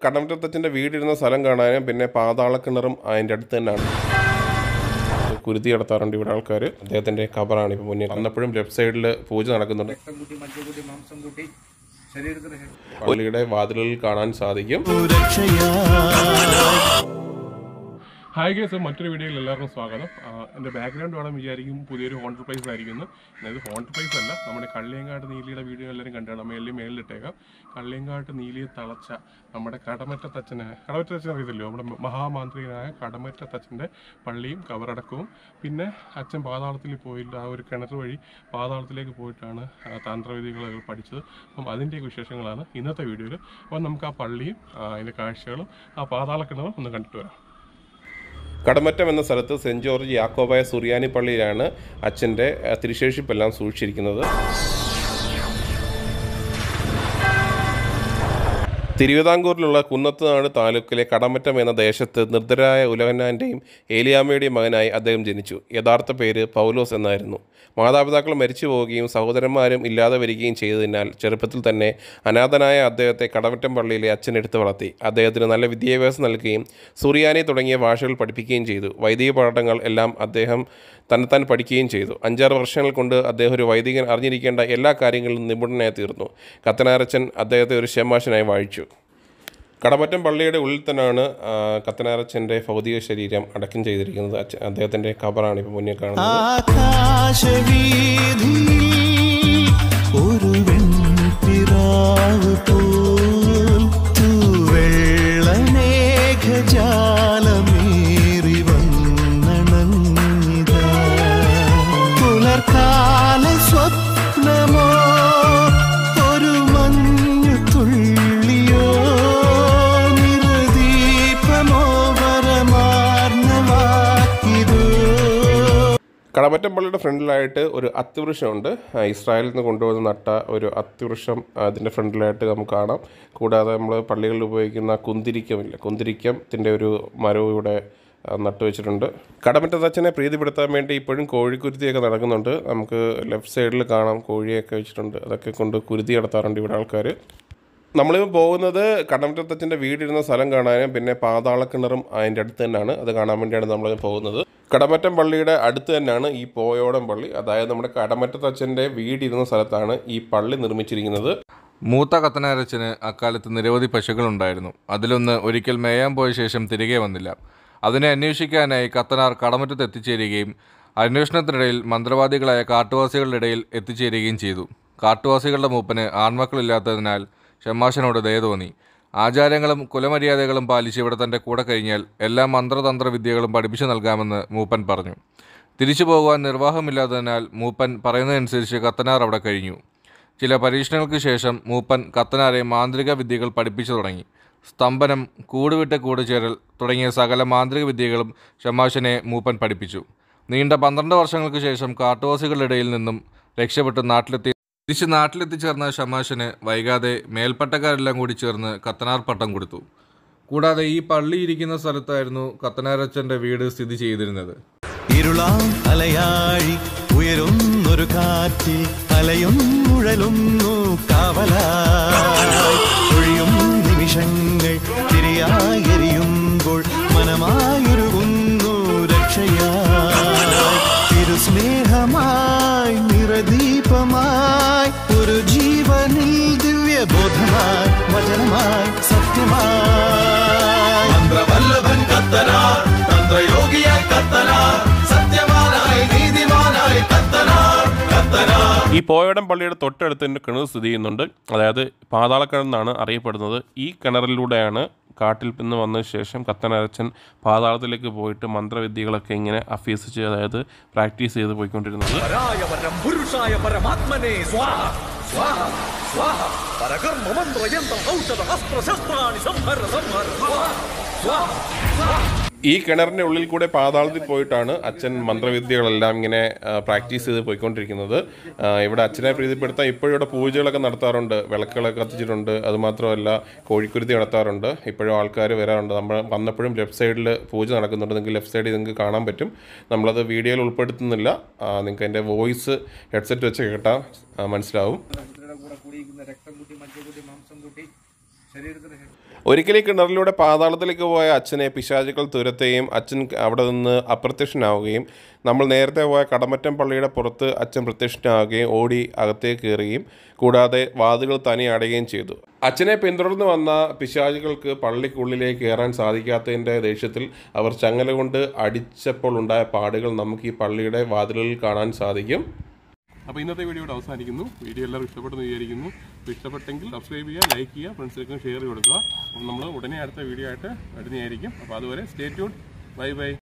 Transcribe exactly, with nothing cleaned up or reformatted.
കടമറ്റത്തച്ഛൻ്റെ വീടിരുന്ന സ്ഥലം കാണാനും പിന്നെ പാതാളക്കിണറും അതിൻ്റെ അടുത്ത് തന്നെയാണ്. കുരുതി നടത്താറുണ്ട് ഇവിടെ ആൾക്കാർ. അദ്ദേഹത്തിൻ്റെ ഖബറാണ് ഇപ്പോൾ മുന്നിൽ. വന്നപ്പോഴും ലെഫ്റ്റ് സൈഡിൽ പൂജ നടക്കുന്നുണ്ട്. പള്ളിയുടെ വാതിലുകളിൽ കാണാൻ സാധിക്കും. ഹായ് ഗൈസ്, മറ്റൊരു വീഡിയോയിൽ എല്ലാവർക്കും സ്വാഗതം. എൻ്റെ ബാക്ക്ഗ്രൗണ്ട് വേണം വിചാരിക്കും പുതിയൊരു ഹോണ്ടർ പ്ലേസ് ആയിരിക്കുന്നു. അതായത് ഹോണ്ടർ പ്ലേസ് അല്ല, നമ്മുടെ കള്ളിയങ്കാട്ട് നീലിയുടെ വീഡിയോ എല്ലാവരും കണ്ടാണ്. മേളിൽ മേളിലിട്ടേക്കാം. കള്ളിയങ്കാട്ട് നീലിയെ തളച്ച നമ്മുടെ കടമറ്റത്തച്ഛനെ കടമറ്റത്തച്ഛൻ അറിയത്തില്ലോ, നമ്മുടെ മഹാമാന്ത്രികനായ കടമറ്റത്തച്ഛൻ്റെ പള്ളിയും കബറടക്കവും പിന്നെ അച്ഛൻ പാതാളത്തിൽ പോയിട്ട് ആ ഒരു കിണർ വഴി പാതാളത്തിലേക്ക് പോയിട്ടാണ് തന്ത്രവിധികൾ പഠിച്ചത്. അപ്പം അതിൻ്റെയൊക്കെ വിശേഷങ്ങളാണ് ഇന്നത്തെ വീഡിയോയിൽ. അപ്പം നമുക്ക് ആ പള്ളിയും അതിൻ്റെ കാഴ്ചകളും ആ പാതാള കിണറും ഒന്ന് കണ്ടിട്ട് വരാം. കടമറ്റം എന്ന സ്ഥലത്ത് സെൻറ്റ് ജോർജ് യാക്കോബായ സുറിയാനി പള്ളിയിലാണ് അച്ഛൻ്റെ തിരുശേഷിപ്പെല്ലാം സൂക്ഷിച്ചിരിക്കുന്നത്. തിരുവിതാംകൂറിലുള്ള കുന്നത്തുനാട് താലൂക്കിലെ കടമറ്റം എന്ന ദേശത്ത് നിർദ്ധരായ ഉലഹന്നാൻ്റെയും ഏലിയാമ്മയുടെയും മകനായി അദ്ദേഹം ജനിച്ചു. യഥാർത്ഥ പേര് പൗലോസ് എന്നായിരുന്നു. മാതാപിതാക്കൾ മരിച്ചു പോവുകയും സഹോദരന്മാരും ഇല്ലാതെ വരികയും ചെയ്തതിനാൽ ചെറുപ്പത്തിൽ തന്നെ അനാഥനായ അദ്ദേഹത്തെ കടമറ്റം പള്ളിയിലെ അച്ഛൻ എടുത്തു വളർത്തി. അദ്ദേഹത്തിന് നല്ല വിദ്യാഭ്യാസം നൽകുകയും സുറിയാനി തുടങ്ങിയ ഭാഷകൾ പഠിപ്പിക്കുകയും ചെയ്തു. വൈദിക പാഠങ്ങൾ എല്ലാം അദ്ദേഹം തന്നെത്താൻ പഠിക്കുകയും ചെയ്തു. അഞ്ചാറ് വർഷങ്ങൾ കൊണ്ട് അദ്ദേഹം ഒരു വൈദികൻ അറിഞ്ഞിരിക്കേണ്ട എല്ലാ കാര്യങ്ങളിലും നിപുണനായി തീർന്നു. കത്തനാരച്ചൻ അദ്ദേഹത്തെ ഒരു ശമാശനായി വാഴിച്ചു. കടമറ്റം പള്ളിയുടെ ഉള്ളിൽ തന്നെയാണ് കത്തനാരച്ചൻ്റെ ഭൗതിക ശരീരം അടക്കം ചെയ്തിരിക്കുന്നത്. അദ്ദേഹത്തിൻ്റെ ഖബറാണ് ഇപ്പോൾ മുന്നിൽ കാണുന്നത്. കടമറ്റം പള്ളിയുടെ ഫ്രണ്ടിലായിട്ട് ഒരു അത്തിവൃക്ഷമുണ്ട്. ഇസ്രായേലിൽ നിന്ന് കൊണ്ടുവന്ന് നട്ട ഒരു അത്തിവൃക്ഷം അതിൻ്റെ ഫ്രണ്ടിലായിട്ട് നമുക്ക് കാണാം. കൂടാതെ നമ്മൾ പള്ളികളിൽ ഉപയോഗിക്കുന്ന കുന്തിരിക്കമില്ല, കുന്തിരിക്കത്തിൻ്റെ ഒരു മരവും ഇവിടെ നട്ടുവെച്ചിട്ടുണ്ട്. കടമറ്റത്തച്ഛനെ പ്രീതിപ്പെടുത്താൻ വേണ്ടി ഇപ്പോഴും കോഴിക്കുരുതിയൊക്കെ നടക്കുന്നുണ്ട്. നമുക്ക് ലെഫ്റ്റ് സൈഡിൽ കാണാം കോഴിയൊക്കെ വെച്ചിട്ടുണ്ട്. അതൊക്കെ കൊണ്ട് കുരുതി നടത്താറുണ്ട് ഇവിടെ ആൾക്കാർ. നമ്മളിപ്പോൾ പോകുന്നത് കടമറ്റത്തച്ഛൻ്റെ വീടിരുന്ന സ്ഥലം കാണാനും പിന്നെ പാതാളക്കിണറും അതിൻ്റെ അടുത്ത് തന്നെയാണ്. അത് കാണാൻ വേണ്ടിയാണ് നമ്മൾ പോകുന്നത്. കടമറ്റം പള്ളിയുടെ അടുത്ത് തന്നെയാണ് ഈ പോയോടം പള്ളി. അതായത് നമ്മുടെ കടമറ്റത്തച്ഛൻ്റെ വീടിരുന്ന സ്ഥലത്താണ് ഈ പള്ളി നിർമ്മിച്ചിരിക്കുന്നത്. മൂത്ത കത്തനാരച്ചന് അക്കാലത്ത് നിരവധി പശുക്കളുണ്ടായിരുന്നു. അതിലൊന്ന് ഒരിക്കൽ മേയാൻ പോയ ശേഷം തിരികെ വന്നില്ല. അതിനെ അന്വേഷിക്കാനായി കത്തനാർ കടമറ്റത്ത് എത്തിച്ചേരുകയും അന്വേഷണത്തിനിടയിൽ മന്ത്രവാദികളായ കാട്ടുവാസികളുടെ ഇടയിൽ എത്തിച്ചേരുകയും ചെയ്തു. കാട്ടുവാസികളുടെ മൂപ്പന് ആൺമക്കളില്ലാത്തതിനാൽ ഷമ്മാശനോട് ദയ തോന്നി. ആചാരങ്ങളും കുലമര്യാദകളും പാലിച്ച് ഇവിടെ തൻ്റെ കൂടെ കഴിഞ്ഞാൽ എല്ലാ മന്ത്രതന്ത്ര വിദ്യകളും പഠിപ്പിച്ചു നൽകാമെന്ന് മൂപ്പൻ പറഞ്ഞു. തിരിച്ചു പോകുവാൻ നിർവാഹമില്ലാത്തതിനാൽ മൂപ്പൻ പറയുന്നതനുസരിച്ച് കത്തനാർ അവിടെ കഴിഞ്ഞു. ചില പരീക്ഷണങ്ങൾക്ക് ശേഷം മൂപ്പൻ കത്തനാരെ മാന്ത്രിക വിദ്യകൾ പഠിപ്പിച്ചു തുടങ്ങി. സ്തംഭനം, കൂടുവിട്ട് കൂടുചേരൽ തുടങ്ങിയ സകല മാന്ത്രിക വിദ്യകളും ഷമ്മാശനെ മൂപ്പൻ പഠിപ്പിച്ചു. നീണ്ട പന്ത്രണ്ട് വർഷങ്ങൾക്ക് ശേഷം കാട്ടുവാസികളുടെ ഇടയിൽ നിന്നും രക്ഷപ്പെട്ട് നാട്ടിലെത്തി തിരിച്ച് നാട്ടിലെത്തിച്ചേർന്ന ഷമാശന് വൈകാതെ മേൽപ്പട്ടക്കാരെല്ലാം കൂടി ചേർന്ന് കത്തനാർ പട്ടം കൊടുത്തു. കൂടാതെ ഈ പള്ളി ഇരിക്കുന്ന സ്ഥലത്തായിരുന്നു കത്തനാരച്ചൻ്റെ വീട് സ്ഥിതി ചെയ്തിരുന്നത്. ഇരുളാം അലയാഴി ഉയരുന്നൊരു കാറ്റ് അലയും മുഴലുന്നു കാവലായി ഒഴിയും നിമിഷങ്ങൾ തിരിയായി എരിയുമ്പോൾ മനമായൊരുകുന്നു രക്ഷയായി തിരുസ്നേഹമായി നിറദീപമായി ഒരു ജീവനിൽ ദിവ്യബോധമായി വചനമായി സത്യമായി മന്ത്രവല്ലഭൻ കത്തനാർ തന്ത്രയോഗിയായി കത്തനാർ സത്യവാനായി നീതിമാനായി കത്തനാർ കത്തനാർ. ഈ പോയോടം പള്ളിയുടെ തൊട്ടടുത്ത് തന്നെ കിണർ സ്ഥിതി ചെയ്യുന്നുണ്ട്. അതായത് പാതാളക്കിണറെന്നാണ് അറിയപ്പെടുന്നത്. ഈ കിണറിലൂടെയാണ് കാട്ടിൽ നിന്ന് വന്ന ശേഷം കത്തനാരച്ചൻ പാതാളത്തിലേക്ക് പോയിട്ട് മന്ത്രവിദ്യകളൊക്കെ ഇങ്ങനെ അഭ്യസിച്ച് അതായത് പ്രാക്ടീസ് ചെയ്ത് പോയിക്കൊണ്ടിരുന്നത്. ഈ കിണറിൻ്റെ ഉള്ളിൽ കൂടെ പാതാളത്തിൽ പോയിട്ടാണ് അച്ഛൻ മന്ത്രവിദ്യകളെല്ലാം ഇങ്ങനെ പ്രാക്ടീസ് ചെയ്ത് പോയിക്കൊണ്ടിരിക്കുന്നത്. ഇവിടെ അച്ഛനെ പ്രീതിപ്പെടുത്താൻ ഇപ്പോഴും ഇവിടെ പൂജകളൊക്കെ നടത്താറുണ്ട്. വിളക്കുകളൊക്കെ കത്തിച്ചിട്ടുണ്ട്. അതുമാത്രമല്ല കോഴിക്കുരുതി നടത്താറുണ്ട്. ഇപ്പോഴും ആൾക്കാർ വരാറുണ്ട്. നമ്മൾ വന്നപ്പോഴും ലെഫ്റ്റ് സൈഡിൽ പൂജ നടക്കുന്നുണ്ട്. നിങ്ങൾക്ക് ലെഫ്റ്റ് സൈഡിൽ നിങ്ങൾക്ക് കാണാൻ പറ്റും. നമ്മളത് വീഡിയോയിൽ ഉൾപ്പെടുത്തുന്നില്ല. നിങ്ങൾക്ക് അതിൻ്റെ വോയിസ് ഹെഡ്സെറ്റ് വെച്ച് കേട്ടാൽ മനസ്സിലാവും. ഒരിക്കൽ ഈ കിണറിലൂടെ പാതാളത്തിലേക്ക് പോയ അച്ഛനെ പിശാചുക്കൾ തുരത്തുകയും അച്ഛൻ അവിടെ നിന്ന് അപ്രത്യക്ഷനാവുകയും നമ്മൾ നേരത്തെ പോയ കടമറ്റം പള്ളിയുടെ പുറത്ത് അച്ഛൻ പ്രത്യക്ഷനാവുകയും ഓടി അകത്തേക്ക് കയറുകയും കൂടാതെ വാതിലുകൾ തനി അടയുകയും ചെയ്തു. അച്ഛനെ പിന്തുടർന്ന് വന്ന പിശാചുകൾക്ക് പള്ളിക്കുള്ളിലേക്ക് കയറാൻ സാധിക്കാത്തതിൻ്റെ ദേഷ്യത്തിൽ അവർ ചങ്ങല കൊണ്ട് അടിച്ചപ്പോൾ ഉണ്ടായ പാടുകൾ നമുക്ക് ഈ പള്ളിയുടെ വാതിലുകളിൽ കാണാൻ സാധിക്കും. അപ്പോൾ ഇന്നത്തെ വീഡിയോ ഇവിടെ അവസാനിക്കുന്നു. വീഡിയോ എല്ലാവരും ഇഷ്ടപ്പെട്ടെന്ന് വിചാരിക്കുന്നു. അപ്പോൾ ഇഷ്ടപ്പെട്ടെങ്കിൽ സബ്സ്ക്രൈബ് ചെയ്യുക, ലൈക്ക് ചെയ്യുക, ഫ്രണ്ട്സിലേക്കും ഷെയർ ചെയ്ത് കൊടുക്കുക. അപ്പോൾ നമ്മൾ ഉടനെ അടുത്ത വീഡിയോ ആയിട്ട് വരുന്നതായിരിക്കും. അപ്പോൾ അതുവരെ സ്റ്റേ ട്യൂൺ. Bye bye.